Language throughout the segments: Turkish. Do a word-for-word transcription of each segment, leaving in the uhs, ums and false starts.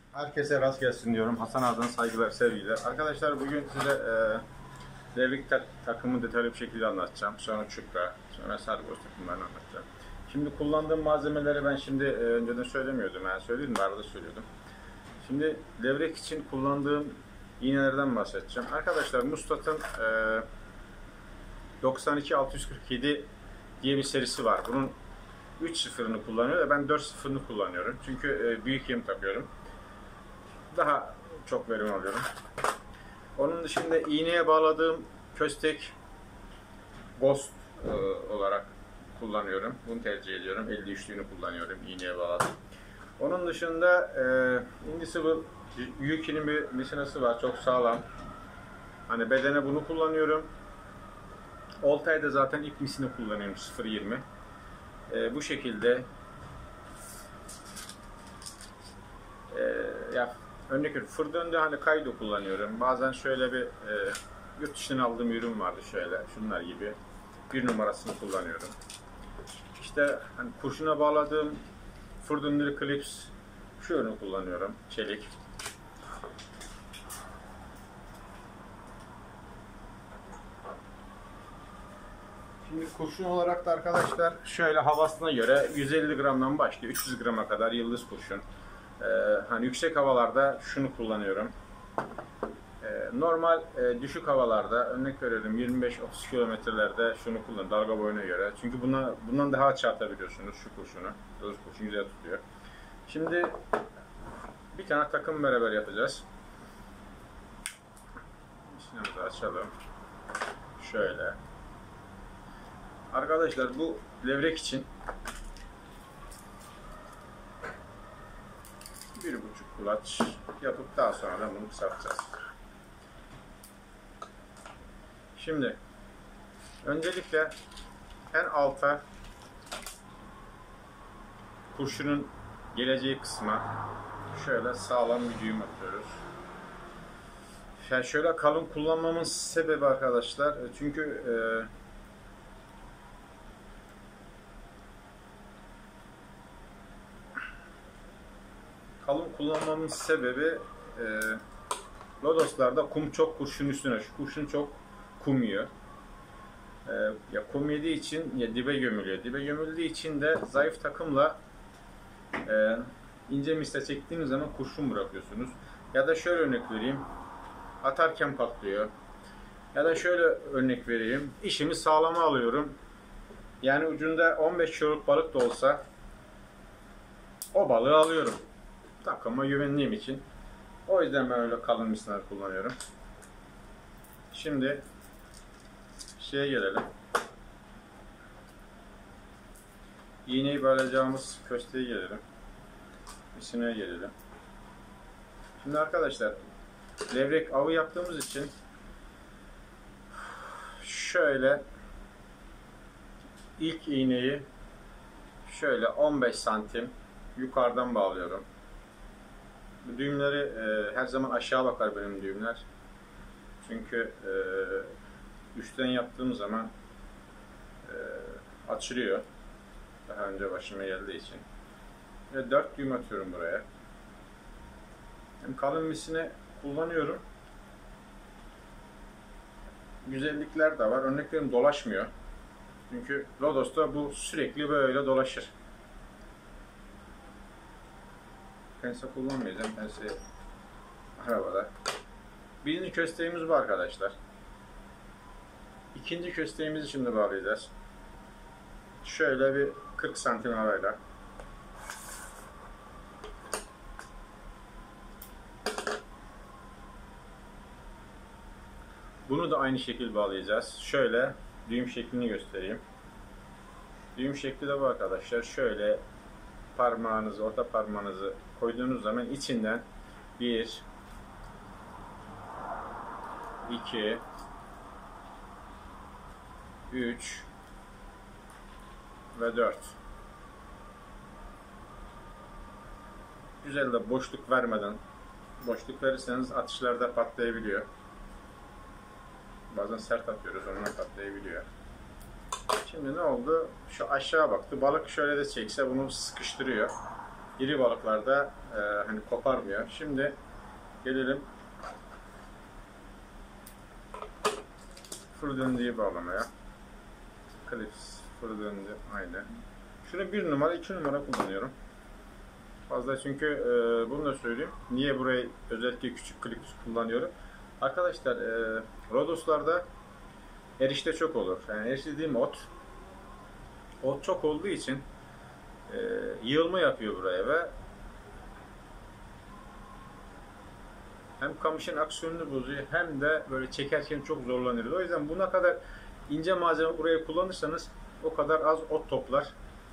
Herkese rast gelsin diyorum. Hasan Ağa'dan saygılar, sevgiler. Arkadaşlar bugün size e, devrik tak takımı detaylı bir şekilde anlatacağım. Sonra çupra, sonra sargoz takımlarını anlatacağım. Şimdi kullandığım malzemeleri ben şimdi e, önceden söylemiyordum. Yani söyleyeyim de arada söylüyordum. Şimdi levrek için kullandığım iğnelerden bahsedeceğim. Arkadaşlar Mustat'ın e, doksan iki altı yüz kırk yedi diye bir serisi var. Bunun üç sıfırını kullanıyor da ben dört sıfırını kullanıyorum. Çünkü e, büyük yem takıyorum. Daha çok verim alıyorum. Onun dışında iğneye bağladığım köstek Ghost e, olarak kullanıyorum. Bunu tercih ediyorum. elli üçlüğünü kullanıyorum iğneye bağladım. Onun dışında e, Indisible Yuki'nin bir misinası var. Çok sağlam. Hani bedene bunu kullanıyorum. Oltay'da zaten ip misini kullanıyorum sıfır yirmi. E, bu şekilde e, ya örnek veriyorum. Fırdönde hani kaydo kullanıyorum. Bazen şöyle bir e, yurt dışından aldığım ürün vardı şöyle. Şunlar gibi. Bir numarasını kullanıyorum. İşte hani kurşuna bağladığım Fırdönleri Clips şu ürünü kullanıyorum. Çelik. Şimdi kurşun olarak da arkadaşlar şöyle havasına göre yüz elli gramdan başlıyor. üç yüz grama kadar yıldız kurşun. Ee, hani yüksek havalarda şunu kullanıyorum. Ee, normal e, düşük havalarda örnek veriyorum yirmi beş otuz kilometrelerde şunu kullanıyorum dalga boyuna göre. Çünkü buna, bundan daha açı atabiliyorsunuz şu kurşunu. Yıldız kurşun güzel tutuyor. Şimdi bir tane takım beraber yapacağız. İşimizi açalım. Şöyle. Arkadaşlar bu levrek için bir buçuk kulaç yapıp daha sonra da bunu kısaltacağız. Şimdi öncelikle en alta kurşunun geleceği kısma şöyle sağlam bir düğüm atıyoruz. Yani şöyle kalın kullanmamın sebebi arkadaşlar çünkü e, kalın kullanmamın sebebi e, lodoslarda kum çok kurşun üstüne. Şu kurşun çok kum yiyor. E, ya kum yediği için ya dibe gömülüyor. Dibe gömüldüğü için de zayıf takımla e, ince misle çektiğiniz zaman kurşun bırakıyorsunuz. Ya da şöyle örnek vereyim. Atarken patlıyor. Ya da şöyle örnek vereyim. İşimi sağlama alıyorum. Yani ucunda on beş kiloluk balık da olsa o balığı alıyorum. Takıma güvendiğim için. O yüzden ben öyle kalın misinalar kullanıyorum. Şimdi şeye gelelim. İğneyi bağlayacağımız kösteğe gelelim. Misinaya gelelim. Şimdi arkadaşlar levrek avı yaptığımız için şöyle ilk iğneyi şöyle on beş santim yukarıdan bağlıyorum. Bu düğümleri e, her zaman aşağı bakar benim düğümler. Çünkü e, üstten yaptığım zaman e, açılıyor. Daha önce başıma geldiği için. Ve dört düğüm atıyorum buraya. Hem kalın misine kullanıyorum. Güzellikler de var. Örnek veriyorum dolaşmıyor. Çünkü Lodos'ta bu sürekli böyle dolaşır. Pense kullanmayacağım. Pense arabada. Birinci kösteğimiz bu arkadaşlar. İkinci kösteğimizi şimdi bağlayacağız. Şöyle bir kırk santim arayla. Bunu da aynı şekilde bağlayacağız. Şöyle düğüm şeklini göstereyim. Düğüm şekli de bu arkadaşlar. Şöyle parmağınızı, orta parmağınızı koyduğunuz zaman içinden bir, iki, üç ve dört. Güzel de boşluk vermeden, boşluk verirseniz atışlarda patlayabiliyor. Bazen sert atıyoruz, onunla patlayabiliyor. Şimdi ne oldu? Şu aşağı baktı. Balık şöyle de çekse bunu sıkıştırıyor. iri balıklarda e, hani koparmıyor. Şimdi gelelim fır döndüğü bağlamaya. Klips fır döndü aynı. Şunu bir numara, iki numara kullanıyorum. Fazla çünkü e, bunu da söyleyeyim. Niye burayı özellikle küçük klips kullanıyorum? Arkadaşlar e, Rodos'larda erişte çok olur. Yani erişte dediğim ot. Ot çok olduğu için e, yığılma yapıyor buraya ve hem kamışın aksiyonunu bozuyor hem de böyle çekerken çok zorlanıyoruz. O yüzden buna kadar ince malzeme buraya kullanırsanız o kadar az ot toplar.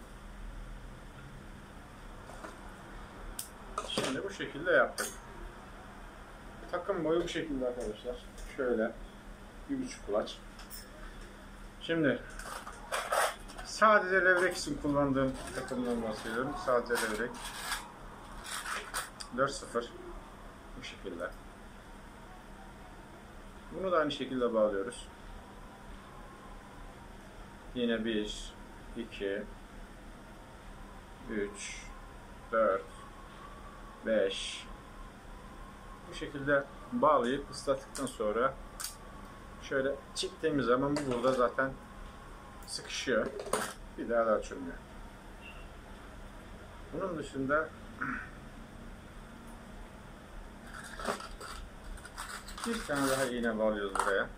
Şimdi bu şekilde yaptık. Takım boyu bu şekilde arkadaşlar. Şöyle bir buçuk kulaç. Şimdi sadece levrek için kullandığım takımdan bahsediyorum. Sadece levrek. dört sıfır. Bu şekilde. Bunu da aynı şekilde bağlıyoruz. Yine bir, iki, üç, dört, beş. Bu şekilde bağlayıp ıslattıktan sonra şöyle çektiğimiz zaman bu burada zaten sıkışıyor. Bir daha da açılmıyor. Bunun dışında bir tane daha iğne bağlıyoruz buraya.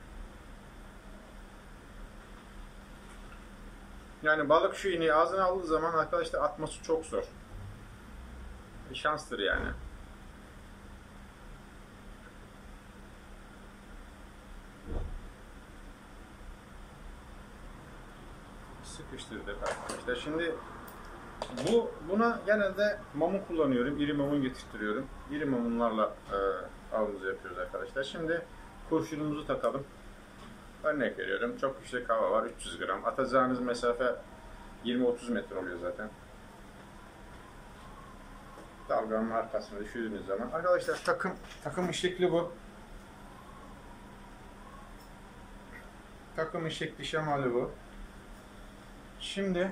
Yani balık şu iğneyi ağzına aldığı zaman arkadaşlar atması çok zor. Bir şanstır yani. Sıkıştırdık arkadaşlar. Şimdi bu buna genelde mamun kullanıyorum. İri mamun getirtiyorum. İri mamunlarla e, avımızı yapıyoruz arkadaşlar. Şimdi kurşunumuzu takalım. Örnek veriyorum. Çok yüksek hava var. üç yüz gram. Atacağınız mesafe yirmi otuz metre oluyor zaten. Dalganın arkasına düşürdüğünüz zaman. Arkadaşlar takım takımın şekli bu. Takımın şekli şemali bu. Şimdi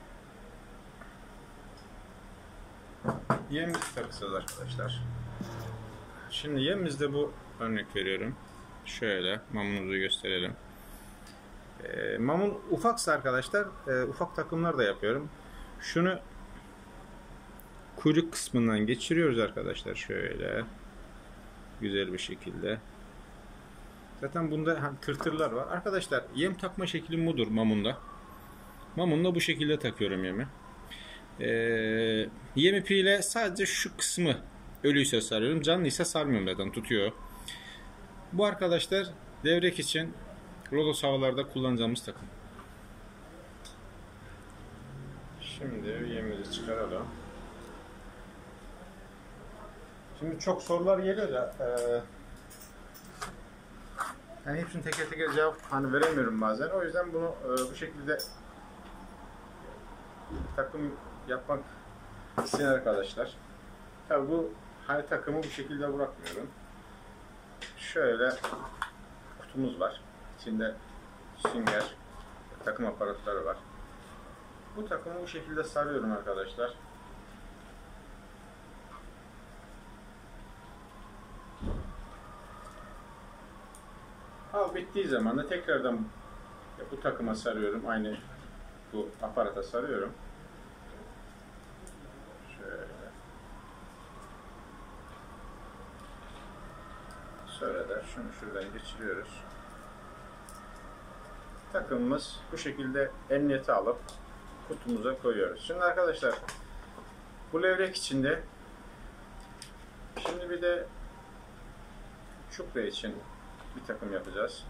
yemimizi takacağız arkadaşlar. Şimdi yemimizde bu, örnek veriyorum. Şöyle mamunumuzu gösterelim. E, mamun ufaksa arkadaşlar e, ufak takımlar da yapıyorum. Şunu kuyruk kısmından geçiriyoruz arkadaşlar şöyle güzel bir şekilde. Zaten bunda hem tırtırlar var. Arkadaşlar yem takma şeklim budur mamunda. Mamunla bu şekilde takıyorum yemi. Ee, yem ipiyle sadece şu kısmı ölüyse sarıyorum. Canlıysa sarmıyorum zaten, tutuyor. Bu arkadaşlar levrek için Rodos havalarda kullanacağımız takım. Şimdi yemimizi çıkaralım. Şimdi çok sorular geliyor da e, yani hepsini teker teker cevap hani veremiyorum bazen. O yüzden bunu e, bu şekilde takım yapmak isteyen arkadaşlar. Tabi bu hani takımı bu şekilde bırakmıyorum. Şöyle kutumuz var. İçinde sünger, takım aparatları var. Bu takımı bu şekilde sarıyorum arkadaşlar. Al bittiği zaman da tekrardan bu takıma sarıyorum. Aynı bu aparata sarıyorum. Şöyle. Sonra da şunu şuradan geçiriyoruz. Takımımız bu şekilde emniyete alıp kutumuza koyuyoruz. Şimdi arkadaşlar bu levrek içinde şimdi bir de çupra için bir takım yapacağız.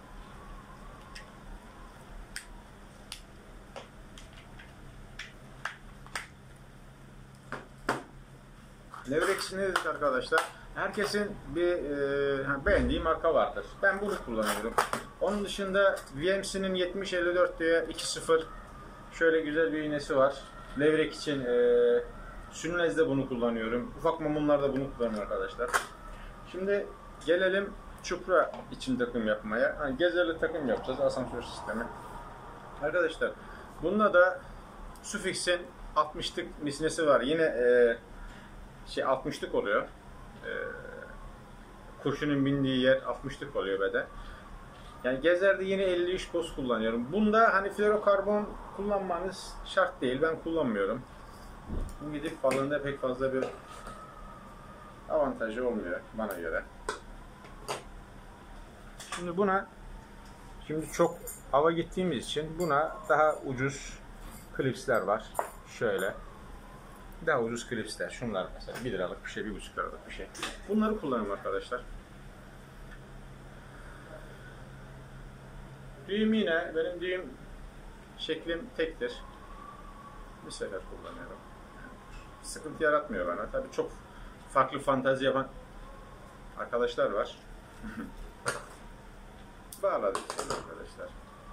Levrek için ne dedik arkadaşlar? Herkesin bir e, beğendiği marka vardır. Ben bunu kullanıyorum. Onun dışında V M C'nin yetmiş elli dört diye iki sıfır şöyle güzel bir iğnesi var. Levrek için e, Sünlez'de bunu kullanıyorum. Ufak mamunlarda bunu kullanıyorum arkadaşlar. Şimdi gelelim çupra için takım yapmaya. Hani gezerli takım yapacağız, asansör sistemi. Arkadaşlar bunda da Sufix'in altmışlık misinesi var. Yine e, şey altmışlık oluyor. E, kurşunun bindiği yer altmışlık oluyor be de. Yani Gezer'de yine elli üç boz kullanıyorum. Bunda hani florokarbon kullanmanız şart değil. Ben kullanmıyorum. Bu gidip balığında pek fazla bir avantajı olmuyor bana göre. Şimdi buna şimdi çok hava gittiğimiz için buna daha ucuz klipsler var. Şöyle. Daha ucuz klipsler. Şunlar mesela bir liralık bir şey, bir buçuk liralık bir şey. Bunları kullanıyorum arkadaşlar. Düğüm yine benim düğüm şeklim tektir. Bir sefer kullanıyorum. Sıkıntı yaratmıyor bana. Tabii çok farklı fantezi yapan arkadaşlar var. Bağladık arkadaşlar.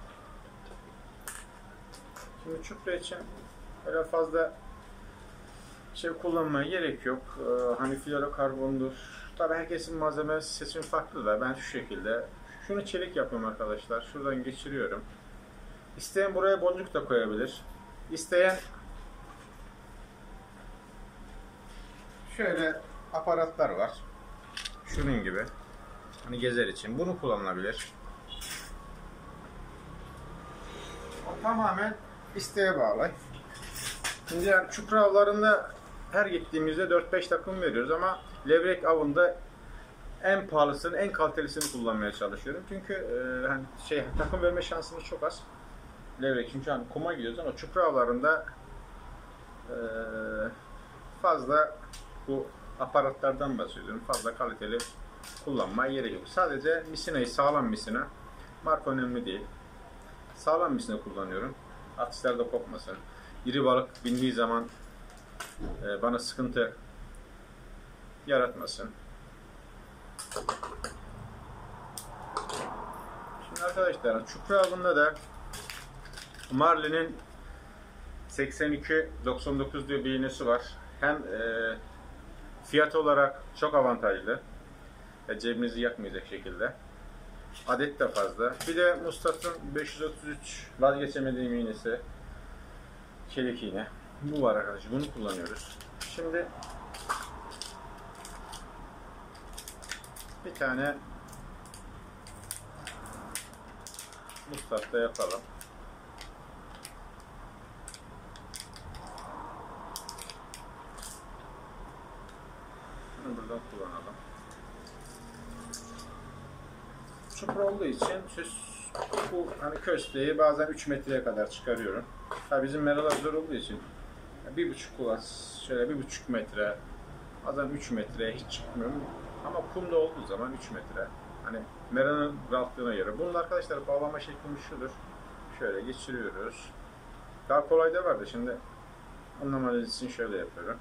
Şimdi çupra için öyle fazla şey kullanmaya gerek yok. Ee, hani florokarbondur. Tabii herkesin malzeme seçimi farklı da ben şu şekilde şunu çelik yapıyorum arkadaşlar. Şuradan geçiriyorum. İsteyen buraya boncuk da koyabilir. İsteyen şöyle aparatlar var. Şunun gibi. Hani gezer için. Bunu kullanılabilir. O tamamen isteğe bağlı. Şimdi yani çupra avlarında her gittiğimizde dört beş takım veriyoruz ama levrek avında en pahalısını, en kalitelisini kullanmaya çalışıyorum. Çünkü e, hani şey takım verme şansımız çok az. Levrek çünkü hani kuma gidiyoruz ama çupra avlarında e, fazla bu aparatlardan bahsediyorum. Fazla kaliteli kullanmaya gerek yok. Sadece misinayı sağlam misina. Marka önemli değil. Sağlam misina kullanıyorum. Atışlarda kopmasın. İri balık bindiği zaman e, bana sıkıntı yaratmasın. Şimdi arkadaşlar çupra avında da Marlin'in seksen iki doksan dokuz diye bir iğnesi var. Hem e, fiyat olarak çok avantajlı. E, cebimizi yakmayacak şekilde. Adet de fazla. Bir de Mustaf'ın beş yüz otuz üç vazgeçemediğim iğnesi. Çelik iğne. Bu var arkadaşlar. Bunu kullanıyoruz. Şimdi bir tane Mustaf'ta yapalım. Bunu buradan kullanalım. Çupra olduğu için bu hani kösteği bazen üç metreye kadar çıkarıyorum. Tabii bizim meralar zor olduğu için bir buçuk kulaç, şöyle bir buçuk metre, bazen üç metreye hiç çıkmıyorum. Ama kumda olduğu zaman üç metre. Hani meranın rahatlığına göre. Bunun arkadaşlar bağlama şeklimiz şudur. Şöyle geçiriyoruz. Daha kolay da vardı. Şimdi anlamanız için şöyle yapıyorum.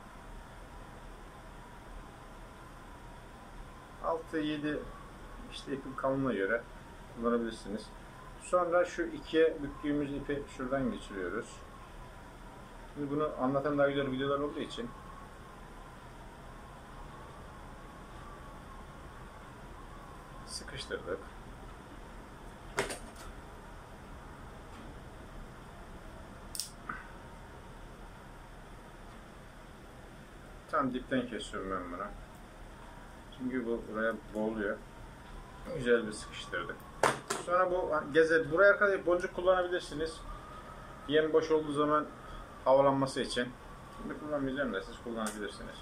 altı yedi işte ipin kalınlığına göre kullanabilirsiniz. Sonra şu ikiye büktüğümüz ipi şuradan geçiriyoruz. Şimdi bunu anlatan daha güzel videolar olduğu için sıkıştırdık. Tam dipten kesiyorum ben bunu. Çünkü bu buraya boğuluyor. Güzel bir sıkıştırdık. Sonra bu gezer buraya kadar boncuk kullanabilirsiniz. Yem boş olduğu zaman havalanması için. Şimdi kullanmayacağım da siz kullanabilirsiniz.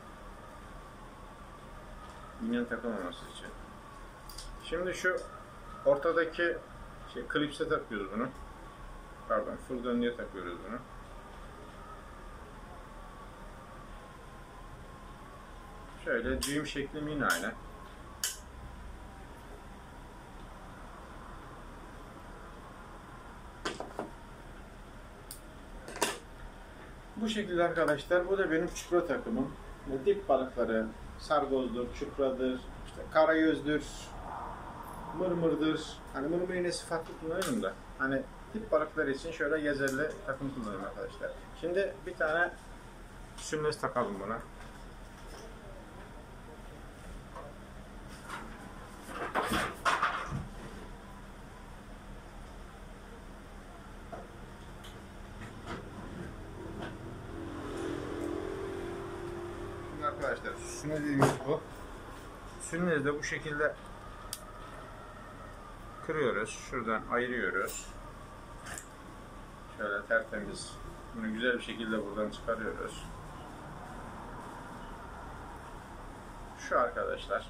İğnenin takılmaması için. Şimdi şu ortadaki şey klipse takıyoruz bunu. Pardon, full döndüye takıyoruz bunu. Şöyle düğüm şeklim yine aynı. Bu şekilde arkadaşlar, bu da benim çupra takımım. Dip balıkları, sargozdur, çupradır, işte karagözdür, mırmırdır. Hani mırmır iğnesi farklı kullanıyorum da. Hani dip balıkları için şöyle gezerli takım kullanıyorum arkadaşlar. Şimdi bir tane sünnes takalım buna. arkadaşlar sünnez dediğimiz bu. Sünnezi de bu şekilde kırıyoruz. Şuradan ayırıyoruz. Şöyle tertemiz. Bunu güzel bir şekilde buradan çıkarıyoruz. Şu arkadaşlar.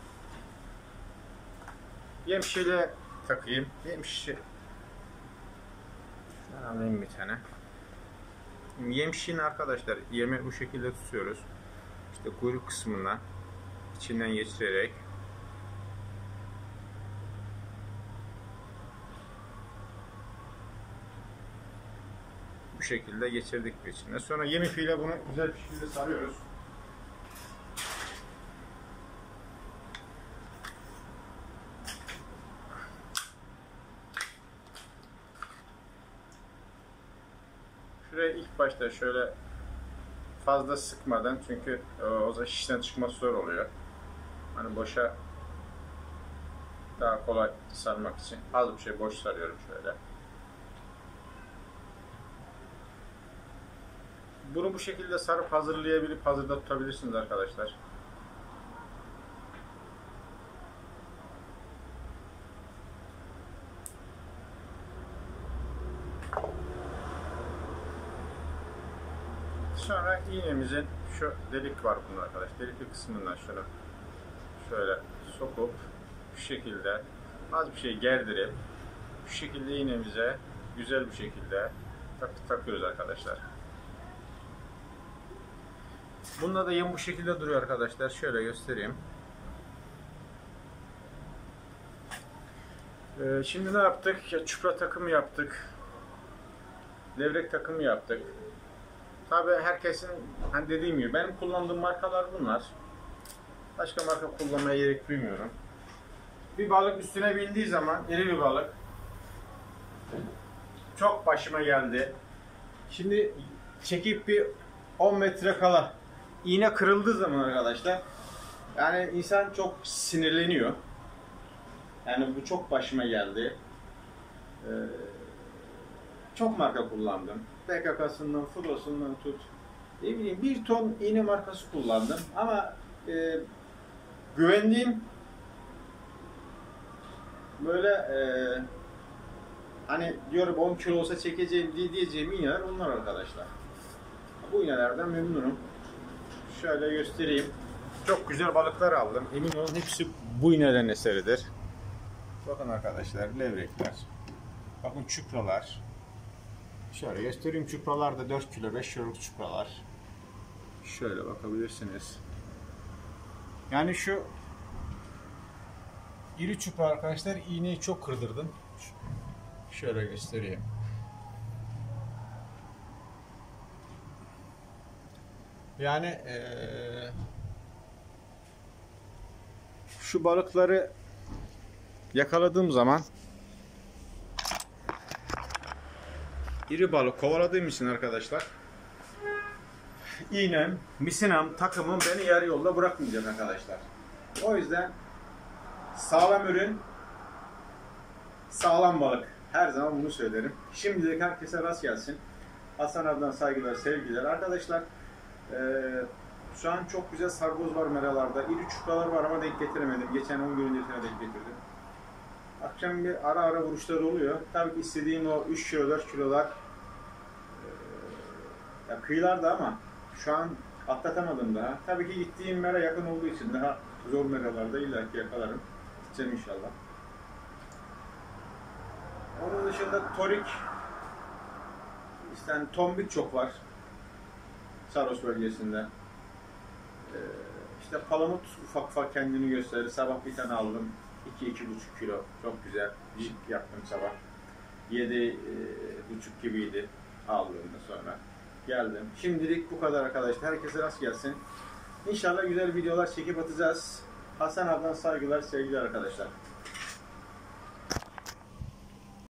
Yem şişeyle takayım. Yem şişe. Şuradan alayım bir tane. Yem şişini arkadaşlar yemi bu şekilde tutuyoruz. İşte kuyruk kısmından içinden geçirerek bu şekilde geçirdik bir içine. Sonra yem ipiyle bunu güzel bir şekilde sarıyoruz. Şuraya ilk başta şöyle fazla sıkmadan, çünkü o zaman şişten çıkması zor oluyor. Hani boşa daha kolay sarmak için az bir şey boş sarıyorum şöyle. Bunu bu şekilde sarıp hazırlayabilip hazırda tutabilirsiniz arkadaşlar. Sonra iğnemizin şu delik var bunun arkadaşlar. Delikli kısmından şunu şöyle sokup şu şekilde az bir şey gerdirip şu şekilde iğnemize güzel bir şekilde tak takıyoruz arkadaşlar. Bunda da yem bu şekilde duruyor arkadaşlar. Şöyle göstereyim. Ee, şimdi ne yaptık? Ya, çupra takımı yaptık. Levrek takımı yaptık. Tabi herkesin, hani dediğim gibi benim kullandığım markalar bunlar. Başka marka kullanmaya gerek duymuyorum. Bir balık üstüne bindiği zaman, iri bir balık, çok başıma geldi. Şimdi çekip bir on metre kala iğne kırıldığı zaman arkadaşlar, yani insan çok sinirleniyor. Yani bu çok başıma geldi. Ee, çok marka kullandım. P K K'sından, Fudo'sundan tut. Ne bileyim, bir ton iğne markası kullandım. Ama e, güvendiğim böyle e, hani diyorum on kilo olsa çekeceğim diye diyeceğim iğneler onlar arkadaşlar. Bu iğnelerden memnunum. Şöyle göstereyim. Çok güzel balıklar aldım. Emin olun hepsi bu iğnelerin eseridir. Bakın arkadaşlar, levrekler. Bakın çupralar. Şöyle göstereyim, çupralar da dört kilo, beş kiloluk çupralar. Şöyle bakabilirsiniz. Yani şu iri çupra arkadaşlar, iğneyi çok kırdırdım. Şöyle göstereyim. Yani ee, şu balıkları yakaladığım zaman, iri balık kovaladığım için arkadaşlar, iğnem, misinam, takımım beni yarı yolda bırakmayacak arkadaşlar. O yüzden sağlam ürün, sağlam balık. Her zaman bunu söylerim. Şimdilik herkese rast gelsin. Hasan abiden saygılar, sevgiler. Arkadaşlar ee, şu an çok güzel sargoz var meralarda. İri çupralar var ama denk getiremedim. Geçen on gün öncesine denk getirdim. Akşam bir ara ara vuruşlar oluyor. Tabii ki istediğim o üç kilo, dört kilolar ee, ya kıyılarda, ama şu an atlatamadım daha. Tabii ki gittiğim mera yakın olduğu için daha zor meralarda illaki yakalarım. Gideceğim inşallah. Onun dışında torik, işte yani tombik çok var Saros bölgesinde. Ee, işte palamut ufak ufak kendini gösterir. Sabah bir tane aldım. iki iki buçuk kilo. Çok güzel. Jig yaptım sabah. yedi buçuk gibiydi aldığımda sonra. Geldim. Şimdilik bu kadar arkadaşlar. Herkese rast gelsin. İnşallah güzel videolar çekip atacağız. Hasan abiden saygılar, sevgiler arkadaşlar.